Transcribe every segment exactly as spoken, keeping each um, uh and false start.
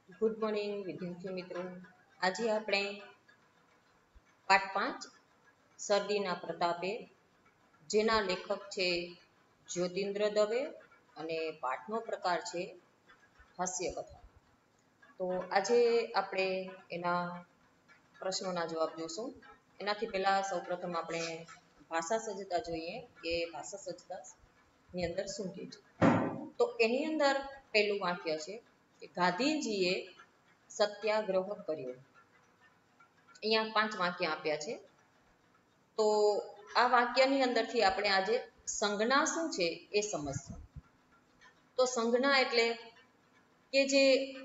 Good morning વિદ્યાર્થી મિત્રો. આજે આપણે પાઠ પાંચ શરદીના પ્રતાપે, જેના લેખક છે જ્યોતિન્દ્ર દવે અને પાઠનો પ્રકાર છે હાસ્ય કથા. તો આજે આપણે એના પ્રશ્નોના જવાબ જોશું. એનાથી પહેલા સૌપ્રથમ આપણે ભાષા સજ્જતા જોઈએ કે ભાષા સજ્જતાની અંદર શું કહે છે. તો એની અંદર પહેલું વાક્ય છે કે ગાંધીજીએ સત્યાગ્રહ કર્યો. અહીંયા પાંચ વાક્ય આપ્યા છે. તો આ વાક્યની અંદરથી આપણે આજે સંજ્ઞા શું છે એ સમજશું. તો સંજ્ઞા એટલે કે જે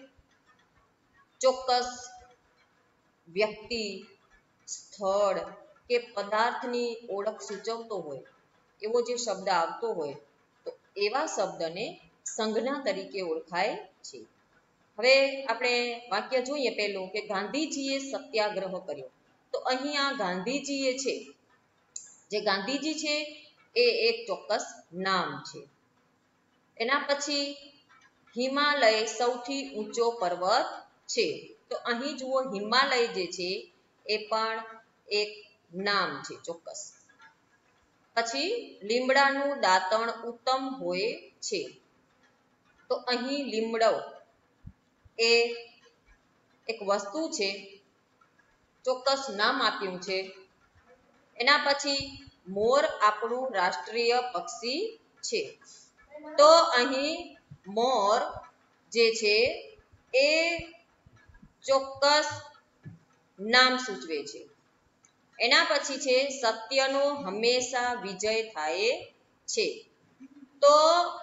ચોક્કસ વ્યક્તિ, સ્થળ કે પદાર્થની ઓળખ સૂચવતો હોય એવો જે શબ્દ આવતો હોય તો એવા શબ્દને સંજ્ઞા તરીકે ઓળખાય છે. હવે આપણે વાક્ય જોઈએ પહેલું કે ગાંધીજીએ સત્યાગ્રહ કર્યો. તો અહીંયા ગાંધીજીએ છે, જે ગાંધીજી છે એ એક ચોક્કસ નામ છે. એના પછી હિમાલય સૌથી ઊંચો પર્વત છે. તો અહીં જુઓ હિમાલય જે છે એ પણ એક નામ છે ચોક્કસ. પછી લીમડાનું દાંતણ ઉત્તમ હોય છે. તો અહીં લીમડો એ એક વસ્તુ છે, ચોક્કસ નામ આપ્યું છે. એના પછી મોર આપણું રાષ્ટ્રીય પક્ષી છે. તો અહીં મોર જે છે એ ચોક્કસ નામ સૂચવે છે. એના પછી છે સત્યનો હંમેશા વિજય થાય છે. તો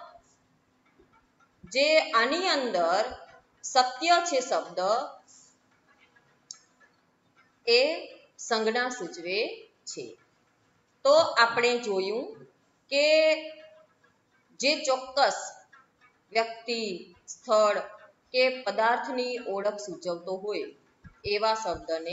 જે આની અંદર સત્ય છે શબ્દ એ સંજ્ઞા સૂચવે છે. તો આપણે જોયું કે જે ચોક્કસ વ્યક્તિ, સ્થળ કે પદાર્થની ઓળખ સૂચવતો હોય એવા શબ્દને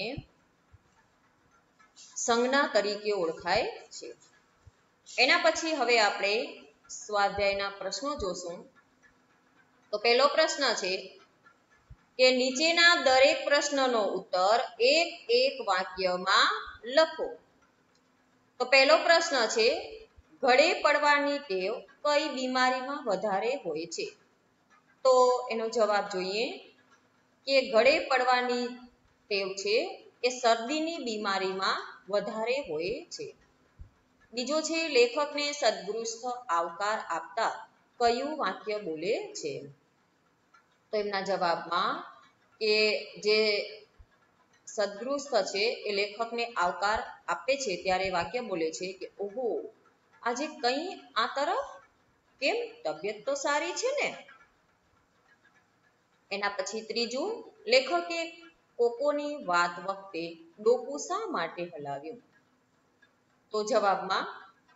સંજ્ઞા તરીકે ઓળખાય છે. એના પછી હવે આપણે સ્વાધ્યાયના પ્રશ્નો જોશું. તો પહેલો પ્રશ્ન છે કે નીચેના દરેક પ્રશ્નનો ઉત્તર એક એક વાક્યમાં લખો. તો પહેલો પ્રશ્ન છે ગળે પડવાની ટેવ કઈ બીમારીમાં વધારે હોય છે. તો એનો જવાબ જોઈએ કે ગળે પડવાની ટેવ છે એ શરદીની બીમારીમાં વધારે હોય છે. બીજો છે લેખકને સદગૃસ્થ આવકાર આપતા કયું વાક્ય બોલે છે. તો એમના જવાબમાં કે જે સદગૃસ્થ છે એ લેખકને આવકાર આપે છે ત્યારે વાક્ય બોલે છે કે ઓહો, આજે કઈ આ તરફ, કેમ તબિયત તો સારી છે ને. એના પછી ત્રીજું, લેખકે કોકોની વાત વખતે ડોકું શા માટે હલાવ્યું. તો જવાબમાં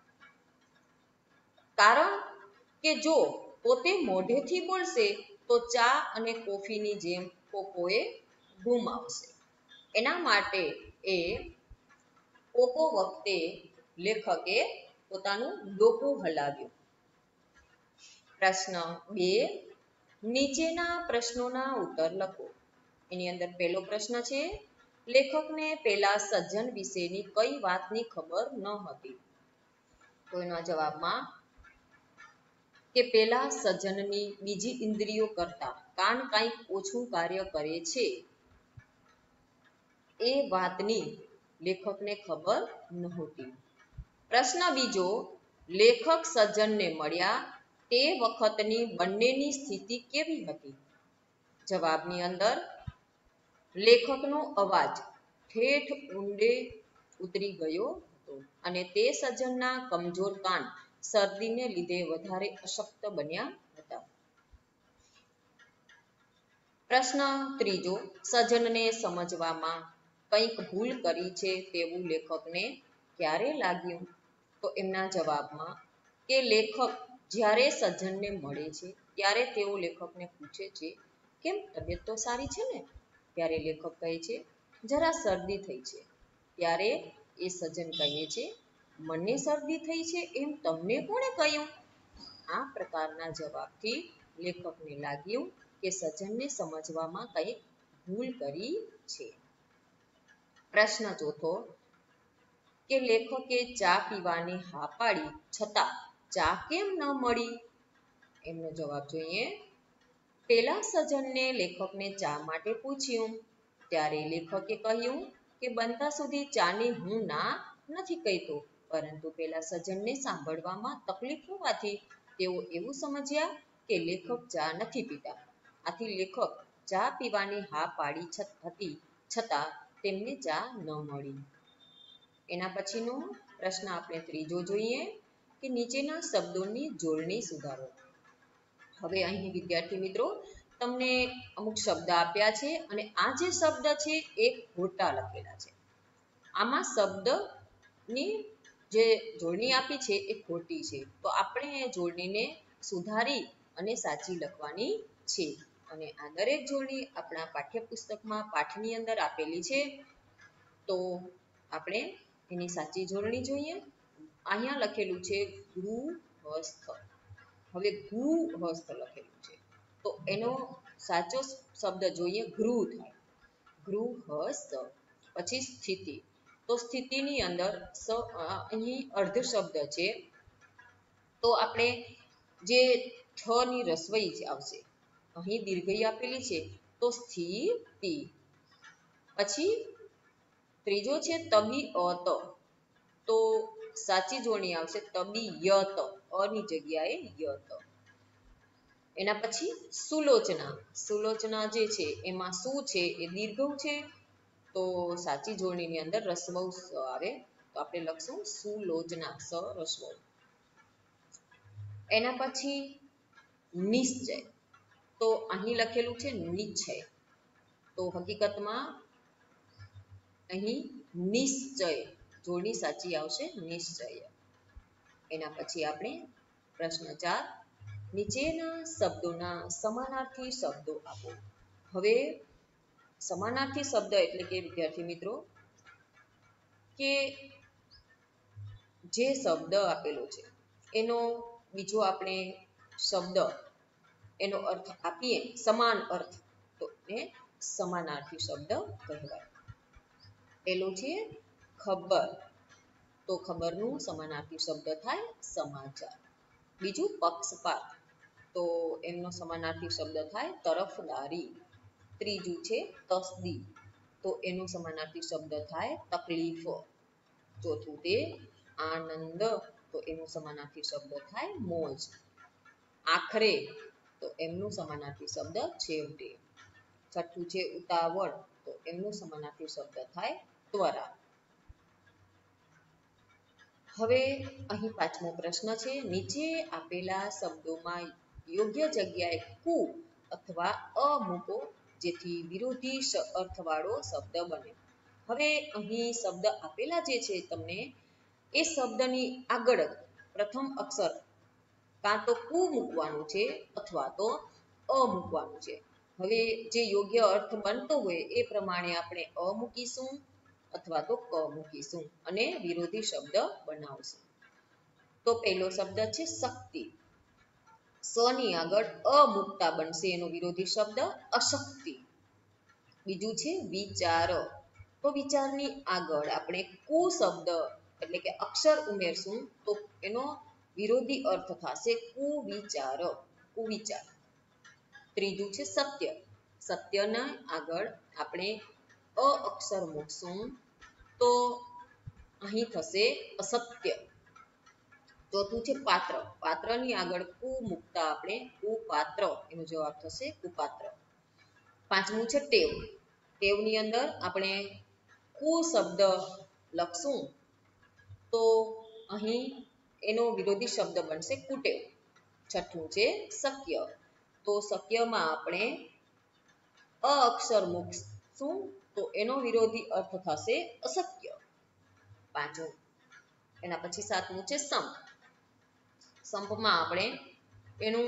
કારણ કે જો પોતે મોઢેથી બોલશે તો ચા અને કોફીની જેમ કોકોએ બૂમ આવશે. એના માટે એ કોકો વખતે લેખકે પોતાનું ડોકું હલાવ્યું. પ્રશ્ન બે, નીચેના પ્રશ્નોના ઉત્તર લખો. એની અંદર પહેલો પ્રશ્ન છે લેખકને પેલા સજ્જન વિશેની કઈ વાતની ખબર ન હતી. તો એના જવાબમાં કે પેલા સજ્જનની બીજી ઇન્દ્રિયો કરતા કાન કંઈક ઓછું કાર્ય કરે છે એ વાતની લેખકને ખબર નહોતી. પ્રશ્ન બીજો, લેખક સજ્જનને મળ્યા તે વખતની બંનેની સ્થિતિ કેવી હતી. જવાબની અંદર લેખકનો અવાજ ઠેઠ ઊંડે ઉતરી ગયો હતો અને તે સજ્જનના કમજોર કાન શરદીને લીધે વધારે અશક્ત બન્યા હતા. પ્રશ્ન ત્રીજો, સજ્જનને સમજવામાં કંઈક ભૂલ કરી છે તેવું લેખકને ક્યારે લાગ્યું. તો એમના જવાબમાં કે લેખક જ્યારે સજ્જનને મળે છે ત્યારે તેઓ લેખકને પૂછે છે કેમ તબિયત તો સારી છે ને. ત્યારે લેખક કહે છે જરા શરદી થઈ છે. ત્યારે એ સજ્જન કહે છે મને શરદી થઈ છે એમ તમને કોણે કહ્યું. આ પ્રકારના જવાબથી લેખકને લાગ્યું કે સજ્જનને સમજવામાં કંઈક ભૂલ કરી છે. પ્રશ્ન ચોથો કે લેખકે ચા પીવાની હા પાડી છતાં ચા કેમ ન મળી? એમનો જવાબ જોઈએ. પેલા સજ્જનને લેખકને ચા માટે પૂછ્યું ત્યારે લેખકે કહ્યું કે બનતા સુધી ચાની હું ના નથી કહેતો, પરંતુ પેલા સજ્જનને સાંભળવામાં તકલીફ હોવાથી તેઓ એવું સમજ્યા કે લેખક ચા નથી પીતા. આથી લેખક ચા પીવાની હા પાડી હતી છતાં તેમને ચા ન મળી. એના પછીનો પ્રશ્ન આપણે ત્રીજો જોઈએ કે નીચેના શબ્દોની જોડણી સુધારો. હવે અહીં વિદ્યાર્થી મિત્રો તમને અમુક શબ્દ આપ્યા છે અને આ જે શબ્દ છે એ ખોટા લખેલા છે. આમાં શબ્દની જે જોડણી આપી છે એ ખોટી છે, તો આપણે એ જોડણીને સુધારી અને સાચી લખવાની છે. અને આ દરેક જોડણી આપણા પાઠ્યપુસ્તકમાં પાઠની અંદર આપેલી છે, તો આપણે એની સાચી જોડણી જોઈએ. અહીંયા લખેલું છે ગૃહસ્થ. હવે ગૃહસ્થ લખેલું છે તો એનો સાચો શબ્દ જોઈએ ગૃહ થાય, ગૃહસ્થ. પછી સ્થિતિ, તો સ્થિતિની અંદર સ અહીં અર્ધ શબ્દ છે, તો આપણે જે થ ની રસવઈ આવશે, અહીં દીર્ઘઈ આપેલી છે તો સ્થિતિ. પછી ત્રીજો છે તબિયત, તો સાચી જોડણી આવશે તબિયત, અ ની જગ્યાએ યત. એના પછી સુલોચના. સુલોચના જે છે એમાં શું છે એ દીર્ઘ છે, તો સાચી જોડણીની અંદર રસવઉ સ આવે, તો આપણે લખશું સુલોચના, સ રસવઉ. એના પછી નિશ્ચય, તો અહીં લખેલું છે નિશ્ચય, તો હકીકતમાં અહીં નિશ્ચય જોડણી સાચી આવશે નિશ્ચય. એના પછી આપણે પ્રશ્ન ચાર, નીચેના શબ્દોના સમાનાર્થી શબ્દો આપો. હવે સમાનાર્થી શબ્દ એટલે કે વિદ્યાર્થી મિત્રો કે જે શબ્દ આપેલો છે એનો બીજો આપણે શબ્દ એનો અર્થ આપીએ સમાન અર્થ, તો એ સમાનાર્થી શબ્દ કહેવાય. પેલું છે ખબર, તો ખબરનું સમાનાર્થી શબ્દ થાય સમાચાર. બીજું પક્ષપાત, તો એમનો સમાનાર્થી શબ્દ થાય તરફદારી. ત્રીજું છે તસ્દી, તો એનો સમાનાર્થી શબ્દ થાય તકલીફ. ચોથું તે આનંદ, તો એનો સમાનાર્થી શબ્દ થાય મોજ. આખરે, તો એમનું સમાનાર્થી શબ્દ છેવટે. છઠ્ઠું છે ઉતાવળ, તો એમનું સમાનાર્થી શબ્દ થાય ત્વરા. હવે અહીં પાંચમો પ્રશ્ન છે, નીચે આપેલા શબ્દોમાં યોગ્ય જગ્યાએ કુ અથવા અ મૂકો જેથી વિરોધી અર્થવાળો શબ્દ બને. હવે અહીં શબ્દ આપેલા જે છે તમને, એ શબ્દની આગળ પ્રથમ અક્ષર કાં તો કુ મૂકવાનું છે અથવા તો અ મૂકવાનું છે. હવે જે યોગ્ય અર્થ બનતો હોય એ પ્રમાણે આપણે અ મૂકીશું અથવા તો ક મૂકીશું અને વિરોધી શબ્દ બનાવશું. તો પહેલો શબ્દ છે શક્તિ, સ ની આગળ અ મૂકતા બનશે એનો વિરોધી શબ્દ અશક્તિ. બીજું છે વિચાર, તો વિચારની આગળ આપણે કુ શબ્દ એટલે કે અક્ષર ઉમેરશું તો એનો વિરોધી અર્થ થશે કુવિચાર, કુવિચાર. ત્રીજું છે સત્ય, સત્યના આગળ આપણે અ અક્ષર મૂકશું તો અહીં થશે અસત્ય. ચોથું છે પાત્ર, પાત્રની આગળ કુ મૂકતા આપણે કુપાત્ર, એનો જવાબ થશે કુપાત્ર. પાંચમું છે ટેવ, ટેવની અંદર આપણે કુ શબ્દ લખશું તો અહીં એનો વિરોધી શબ્દ બનશે કુટેવ. છઠ્ઠું છે શક્ય, તો શક્યમાં આપણે અ અક્ષર મૂકશું તો એનો વિરોધી અર્થ થશે અશક્ય. પાંચમું, એના પછી સાતમું છે સંપ, સંપમાં આપણે એનું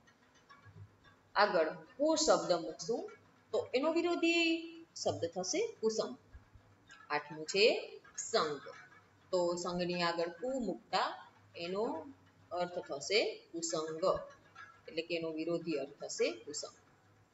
આગળ કુ શબ્દ મૂકશું તો એનો વિરોધી શબ્દ થશે કુસંપ. આઠમું છે સંગ, તો સંગની આગળ કુ મૂકતા એનો અર્થ થશે કુસંગ, એટલે કે એનો વિરોધી અર્થ થશે કુસંગ.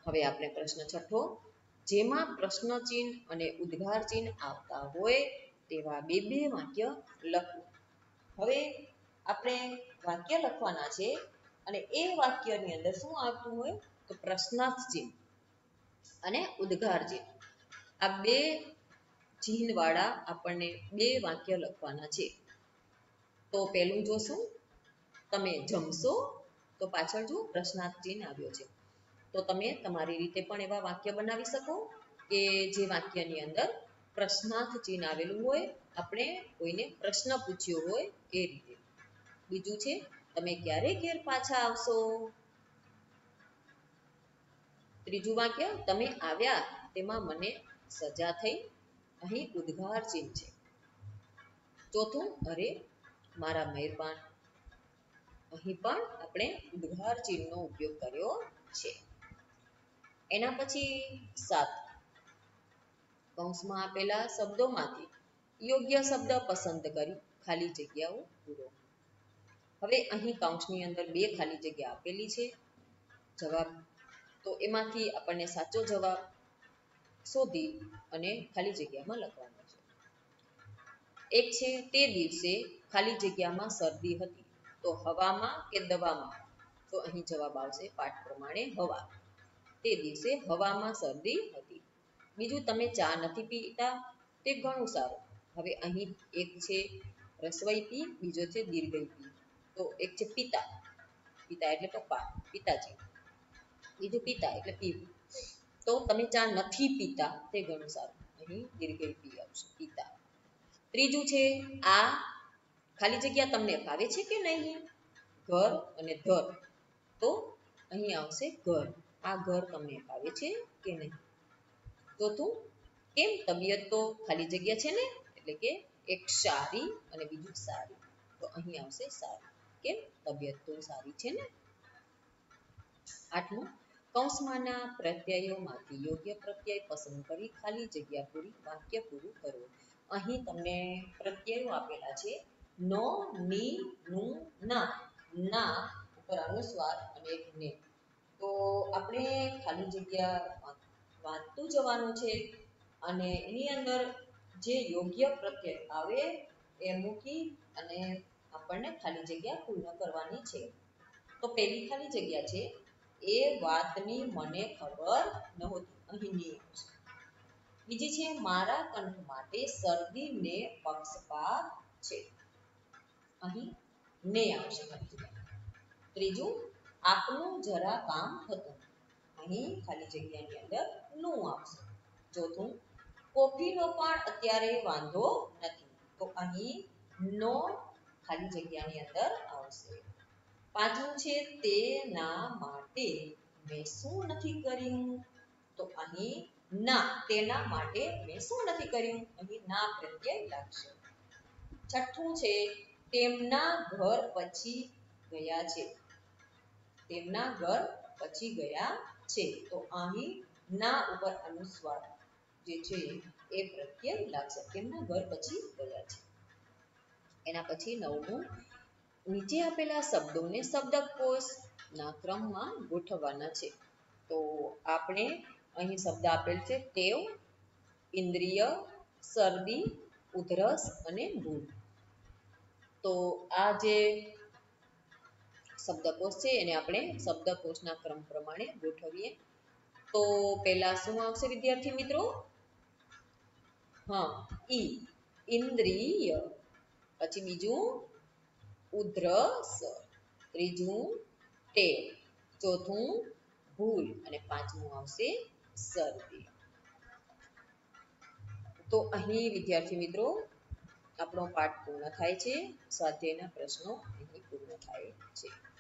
હવે આપણે પ્રશ્ન છઠ્ઠો, જેમાં પ્રશ્ન ચિહ્ન અને ઉદ્ગાર ચિહ્ન આવતા હોય તેવા બે બે વાક્ય લખવું. હવે આપણે વાક્ય લખવાના છે અને એ વાક્યની અંદર શું આવતું હોય તો પ્રશ્નાર્થ ચિહ્ન અને ઉદ્ગાર ચિહ્ન, આ બે ચિહ્ન વાળા આપણને બે વાક્ય લખવાના છે. તો પહેલું જોશું, તમે જમશો, તો પાછળ જો પ્રશ્નાર્થ ચિહ્ન આવ્યો છે. તો તમે તમારી રીતે પણ એવા વાક્ય બનાવી શકો કે જે વાક્યની અંદર પ્રશ્નાર્થ ચિહ્ન આવેલું હોય, આપણે કોઈને પ્રશ્ન પૂછ્યો હોય એ રીતે. બીજું છે, તમે ક્યારે ઘેર પાછા આવશો. ત્રીજું વાક્ય, તમે આવ્યા તેમાં મને સજા થઈ, અહીં ઉદ્ગાર ચિહ્ન છે. ચોથું, અરે મારા મહેરબાન, અહીં પણ આપણે ઉદ્ગાર ચિહ્નનો ઉપયોગ કર્યો છે. એના પછી સાત, કૌંસમાં આપેલા શબ્દોમાંથી યોગ્ય શબ્દ પસંદ કરી ખાલી જગ્યાઓ પૂરો. હવે અહીં કૌંસની અંદર બે ખાલી જગ્યા આપેલી છે જવાબ, તો એમાંથી આપણને સાચો જવાબ શોધી અને ખાલી જગ્યામાં લખવાનો છે. એક છે, તે દિવસે ખાલી જગ્યામાં શરદી હતી, તો હવામાં કે દવામાં, તો અહીં જવાબ આવશે પાઠ પ્રમાણે હવા. તે દિવસે હવામાં શરદી હતી. બીજું, તમે ચા નથી પીતા, તે ઘણું સારું. હવે અહીં એક છે રસવઈ પી, બીજો છે દીર્ઘઈ પી. તો એક છે પિતા, પિતા એટલે પપ્પા, પિતાજી. બીજું પિતા એટલે પીવું. તો તમે ચા નથી પીતા, તે ઘણું સારું, અહીં દીર્ઘઈ પી આવશે, પિતા. ત્રીજું છે, આ ખાલી જગ્યા તમને ભાવે છે કે નહીં, ઘર અને ધર, તો અહીં આવશે ઘર, આ ઘર તમને ભાવે છે કે નહીં. ચોથું, કેમ તબિયત તો ખાલી જગ્યા છે ને, એટલે કે એક સારી અને બીજું સારી, તો અહીં આવશે સારી, કેમ તબિયત તો સારી છે ને. આઠમું, કૌંસમાંના પ્રત્યયોમાંથી યોગ્ય પ્રત્યય પસંદ કરી ખાલી જગ્યા પૂરી વાક્ય પૂરું કરવું. અહીં તમને પ્રત્યયો આપેલા છે, નો, ની, નું, ના. ના ઉપર અનુસ્વાર અને એક ને. તો આપણે ખાલી જગ્યા વાંચતું જવાનું છે અને એની અંદર જે યોગ્ય પ્રત્યય આવે એ મૂકી અને આપણને ખાલી જગ્યા પૂર્ણ કરવાની છે. તો પહેલી ખાલી જગ્યા છે, એ વાતની મને ખબર નહોતી, અહીં ની આવશે. બીજી છે, મારા કંઠ માટે શરદીને પક્ષપાત છે, અહીં ને આવશે ખાલી જગ્યા. ત્રીજું, આપનું જરા કામ હતું, અહીં ખાલી જગ્યાની અંદર નું આવશે. ચોથું, કોફીનો પણ અત્યારે વાંધો નથી, તો અહીં નો ખાલી જગ્યાની અંદર આવશે. પાંચમું છે, તેના માટે મેં શું નથી કર્યું, તો અહીં ના, તેના માટે મેં શું નથી કર્યું, અહીં ના પ્રત્યય લાગશે. છઠ્ઠું છે, તેમના ઘર પછી ગયા છે, તેમના ઘર પછી ગયા છે, તો અહીં ના ઉપર અનુસ્વાર જે છે એ પ્રત્યય લાગશે, તેમના ઘર પછી ગયા છે. એના પછી નવમું, નીચે આપેલા શબ્દોને શબ્દકોશના ક્રમમાં ગોઠવવાના છે. તો આપણે અહીં શબ્દ આપેલ છે, ટેવ, ઇન્દ્રિય, શરદી, ઉધરસ અને ભૂલ. તો આ જે શબ્દકોશ છે એને આપણે શબ્દકોશના ક્રમ પ્રમાણે ગોઠવીએ. તો પહેલા શું આવશે વિદ્યાર્થી મિત્રો, હા ઈ, ઇન્દ્રિય. પછી બીજું ઉધરસ, ત્રીજું ટેવ, ચોથું ભૂલ અને પાંચમું આવશે શરદી. તો અહીં વિદ્યાર્થી મિત્રો આપણો પાઠ પૂર્ણ થાય છે, સ્વાધ્યાયના પ્રશ્નો અહીં પૂર્ણ થાય છે.